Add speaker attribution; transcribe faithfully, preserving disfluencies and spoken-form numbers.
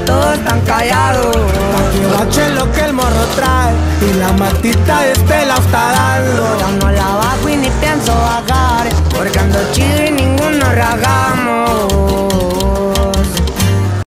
Speaker 1: todos están callados.
Speaker 2: Pa' que bache lo que el morro trae y la matita de este la está dando.
Speaker 1: Ya no la bajo y ni pienso bajar, porque ando chido